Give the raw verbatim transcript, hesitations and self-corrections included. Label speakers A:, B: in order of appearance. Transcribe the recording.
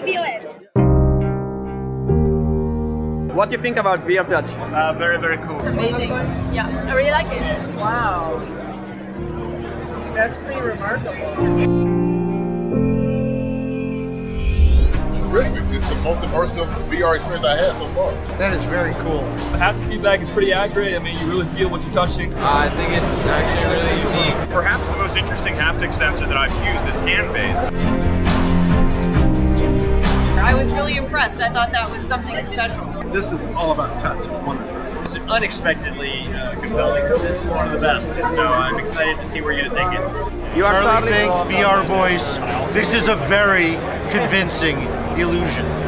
A: feel it.
B: What do you think about V R Touch?
C: Uh, very, very cool.
A: It's amazing. Yeah, I really like it.
D: Wow. That's pretty remarkable.
E: Terrific. This is the most immersive V R experience I had so far.
F: That is very cool.
G: The haptic feedback is pretty accurate. I mean, you really feel what you're touching.
H: Uh, I think it's actually really unique.
C: Perhaps the most interesting haptic sensor that I've used that's hand-based.
A: I was really impressed. I thought that was something special.
I: This is all about touch. It's wonderful.
B: It's unexpectedly uh, compelling. This is one of the best, and so I'm excited to see where you're going to take it.
F: You are Charlie Fink, V R voice. This is a very convincing illusion.